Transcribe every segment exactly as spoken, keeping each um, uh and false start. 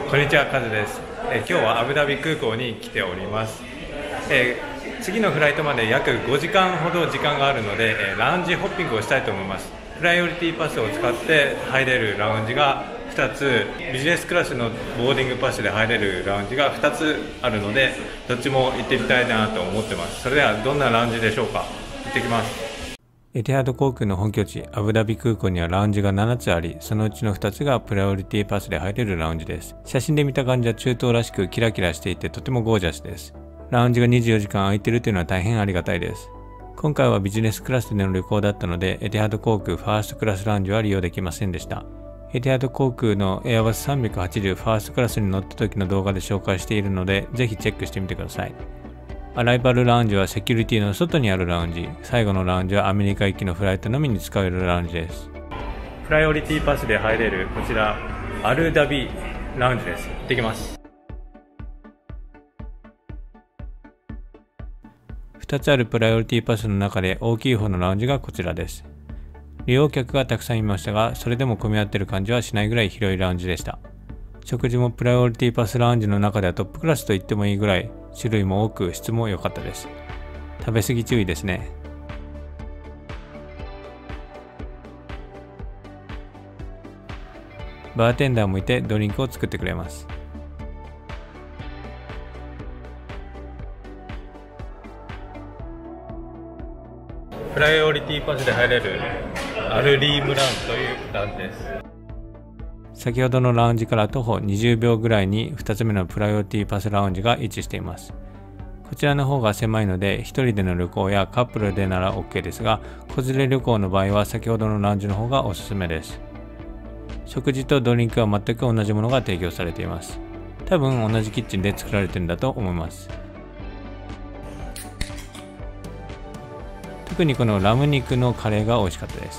こんにちは、カズです。え今日はアブダビ空港に来ております。えー、次のフライトまで約ごじかんほど時間があるので、えー、ラウンジホッピングをしたいと思います。プライオリティパスを使って入れるラウンジがふたつ、ビジネスクラスのボーディングパスで入れるラウンジがふたつあるので、どっちも行ってみたいなと思ってます。それではどんなラウンジでしょうか。行ってきます。 エティハド航空の本拠地アブダビ空港にはラウンジがななつあり、そのうちのふたつがプライオリティパスで入れるラウンジです。写真で見た感じは中東らしくキラキラしていてとてもゴージャスです。ラウンジがにじゅうよじかん空いているというのは大変ありがたいです。今回はビジネスクラスでの旅行だったので、エティハド航空ファーストクラスラウンジは利用できませんでした。エティハド航空のエアバスさんびゃくはちじゅうファーストクラスに乗った時の動画で紹介しているので、ぜひチェックしてみてください。アライバルラウンジはセキュリティの外にあるラウンジ、最後のラウンジはアメリカ行きのフライトのみに使えるラウンジです。 プライオリティパスで入れるこちらアルダビラウンジです。行ってきます。 ふたつあるプライオリティパスの中で大きい方のラウンジがこちらです。利用客がたくさんいましたが、それでも混み合っている感じはしないぐらい広いラウンジでした。食事もプライオリティパスラウンジの中ではトップクラスと言ってもいいぐらい種類も多く質も良かったです。食べ過ぎ注意ですね。バーテンダーもいてドリンクを作ってくれます。 プライオリティパスで入れるアルリームラウンジというラウンジです。 先ほどのラウンジから徒歩にじゅうびょうぐらいにふたつめのプライオリティパスラウンジが位置しています。こちらの方が狭いのでひとりでの旅行やカップルでなら OK ですが、子連れ旅行の場合は先ほどのラウンジの方がおすすめです。食事とドリンクは全く同じものが提供されています。多分同じキッチンで作られてるんだと思います。特にこのラム肉のカレーが美味しかったです。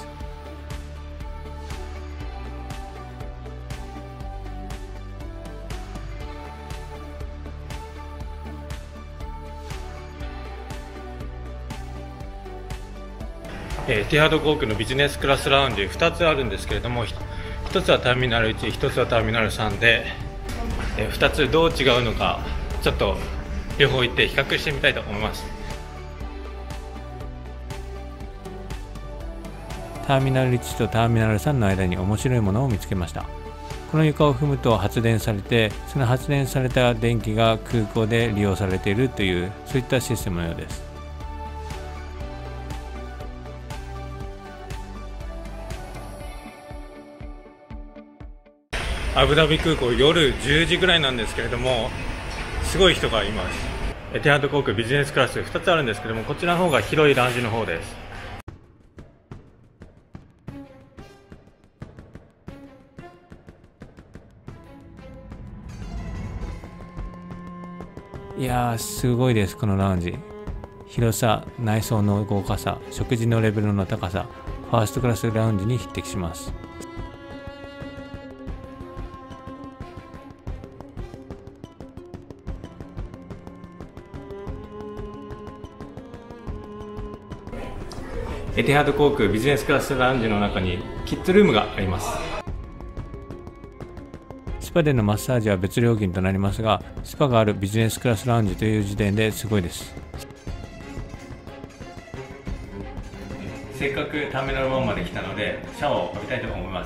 エティハド航空のビジネスクラスラウンジふたつあるんですけれども、ひとつはターミナルいち、ひとつはターミナルさんで、ふたつどう違うのかちょっと両方行って比較してみたいと思います。 ターミナルいちとターミナルさんの間に面白いものを見つけました。この床を踏むと発電されて、その発電された電気が空港で利用されているという、そういったシステムのようです。 アブダビ空港夜じゅうじぐらいなんですけれども、すごい人がいます。エティハド航空ビジネスクラスふたつあるんですけども、こちらの方が広いラウンジの方です。 いやーすごいです。このラウンジ、広さ、内装の豪華さ、食事のレベルの高さ、ファーストクラスラウンジに匹敵します。 エティハド航空ビジネスクラスラウンジの中にキッズルームがあります。 スパでのマッサージは別料金となりますが、スパがあるビジネスクラスラウンジという時点ですごいです。 せっかくターミナルワンまで来たのでシャワーを浴びたいと思います。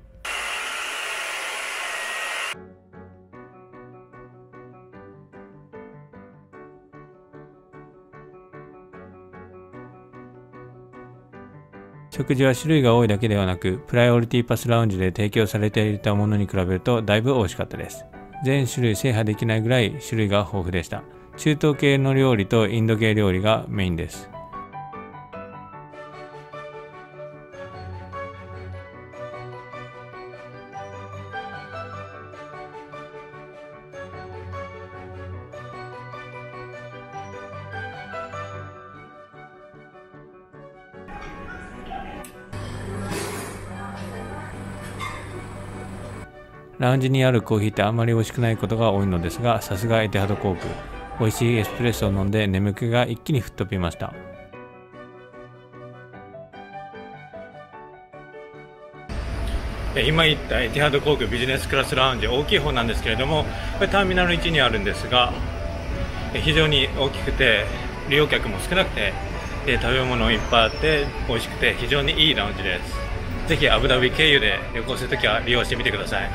食事は種類が多いだけではなく、プライオリティパスラウンジで提供されていたものに比べるとだいぶ美味しかったです。全種類制覇できないぐらい種類が豊富でした。中東系の料理とインド系料理がメインです。ラウンジにあるコーヒーってあんまり美味しくないことが多いのですが、さすがエティハド航空、美味しいエスプレッソを飲んで眠気が一気に吹っ飛びました。 今言ったエティハド航空ビジネスクラスラウンジ、大きい方なんですけれども、これターミナルいちにあるんですが、非常に大きくて利用客も少なくて、食べ物もいっぱいあって美味しくて非常にいいラウンジです。ぜひアブダビ経由で旅行するときは利用してみてください。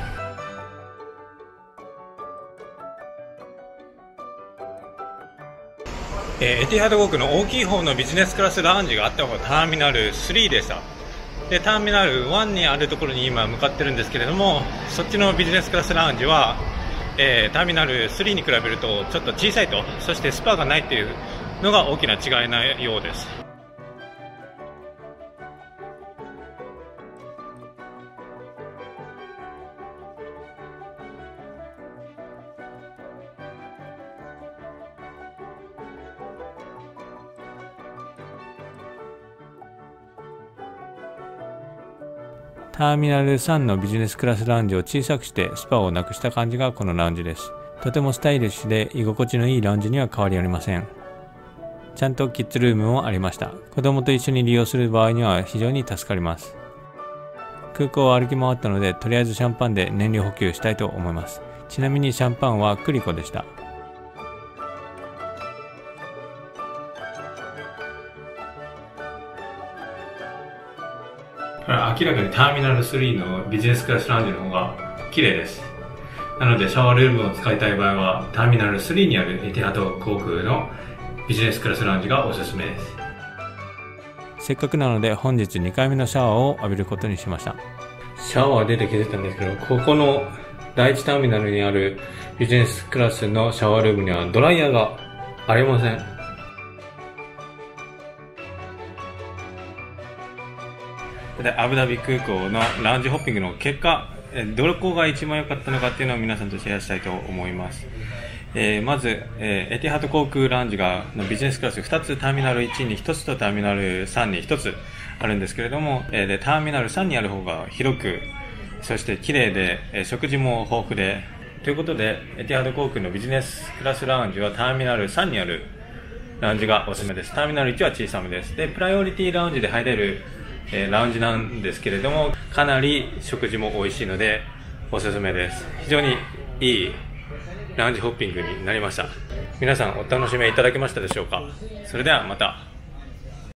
えー、エティハド航空の大きい方のビジネスクラスラウンジがあった方がターミナルスリーでした。でターミナルワンにあるところに今向かってるんですけれども、そっちのビジネスクラスラウンジは、えー、ターミナルスリーに比べるとちょっと小さいと、そしてスパがないっていうのが大きな違いなようです。 ターミナルさんのビジネスクラスラウンジを小さくしてスパをなくした感じがこのラウンジです。とてもスタイリッシュで居心地のいいラウンジには変わりありません。ちゃんとキッズルームもありました。子供と一緒に利用する場合には非常に助かります。空港を歩き回ったので、とりあえずシャンパンで燃料補給したいと思います。ちなみにシャンパンはクリコでした。 明らかにターミナルスリーのビジネスクラスラウンジの方が綺麗です。なのでシャワールームを使いたい場合はターミナルスリーにあるエティハド航空のビジネスクラスラウンジがおすすめです。 せっかくなので本日にかいめのシャワーを浴びることにしました。 シャワー出て気づいたんですけど、ここのだいいちターミナルにあるビジネスクラスのシャワールームにはドライヤーがありません。でアブダビ空港のラウンジホッピングの結果、どこが一番良かったのかっていうのを皆さんとシェアしたいと思います。えー、まず、えー、エティハド航空ラウンジがのビジネスクラスふたつ、ターミナルいちにひとつとターミナルさんにひとつあるんですけれども、えー、でターミナルさんにある方が広く、そして綺麗で、えー、食事も豊富でということで、エティハド航空のビジネスクラスラウンジはターミナルさんにあるラウンジがおすすめです。ターミナルいちは小さめです。でプライオリティラウンジで入れるえー、ラウンジなんですけれども、かなり食事も美味しいのでおすすめです。非常にいいラウンジホッピングになりました。皆さんお楽しみいただけましたでしょうか。それではまた。